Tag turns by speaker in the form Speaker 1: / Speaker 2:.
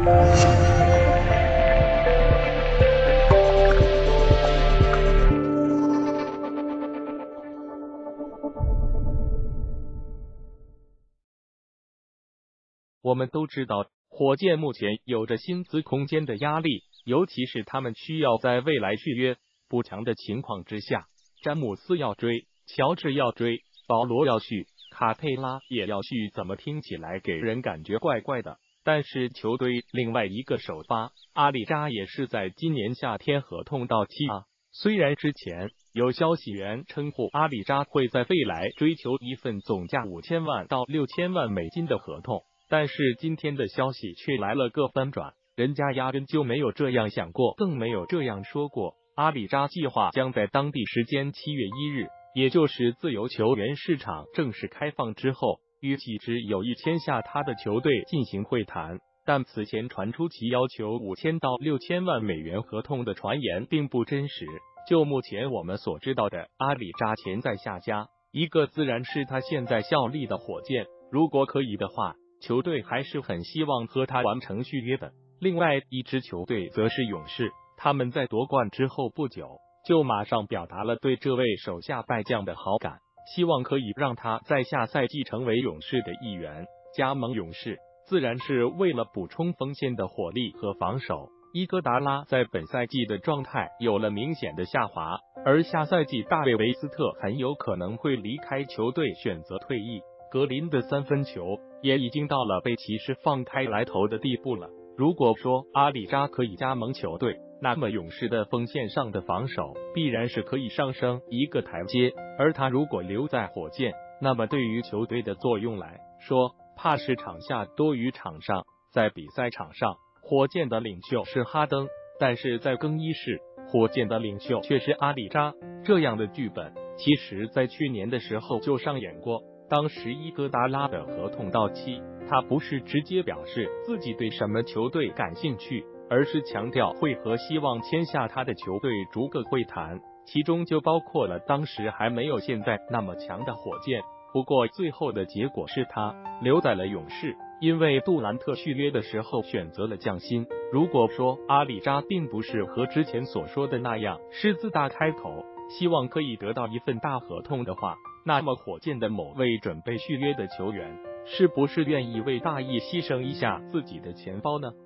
Speaker 1: 我们都知道，火箭目前有着薪资空间的压力，尤其是他们需要在未来续约补强的情况之下，詹姆斯要追，乔治要追，保罗要续，卡佩拉也要续，怎么听起来给人感觉怪怪的？但是球队另外一个首发阿里扎也是在今年夏天合同到期啊。虽然之前有消息源称呼阿里扎会在未来追求一份总价5000万到6000万美金的合同，但是今天的消息却来了个翻转，人家压根就没有这样想过，更没有这样说过。阿里扎计划将在当地时间7月1日，也就是自由球员市场正式开放之后，与几支有意签下他的球队进行会谈。但此前传出其要求5000到6000万美元合同的传言并不真实。就目前我们所知道的，阿里扎潜在下家，一个自然是他现在效力的火箭，如果可以的话，球队还是很希望和他完成续约的。另外一支球队则是勇士，他们在夺冠之后不久就马上表达了对这位手下败将的好感，希望可以让他在下赛季成为勇士的一员。加盟勇士自然是为了补充锋线的火力和防守。伊戈达拉在本赛季的状态有了明显的下滑，而下赛季大卫维斯特很有可能会离开球队选择退役。格林的三分球也已经到了被骑士放开来投的地步了。如果说阿里扎可以加盟球队，那么勇士的锋线上的防守必然是可以上升一个台阶，而他如果留在火箭，那么对于球队的作用来说，怕是场下多于场上。在比赛场上，火箭的领袖是哈登，但是在更衣室，火箭的领袖却是阿里扎。这样的剧本其实在去年的时候就上演过。当时伊戈达拉的合同到期，他不是直接表示自己对什么球队感兴趣，而是强调会和希望签下他的球队逐个会谈，其中就包括了当时还没有现在那么强的火箭。不过最后的结果是他留在了勇士，因为杜兰特续约的时候选择了降薪。如果说阿里扎并不是和之前所说的那样狮子大开口，希望可以得到一份大合同的话，那么火箭的某位准备续约的球员是不是愿意为大义牺牲一下自己的钱包呢？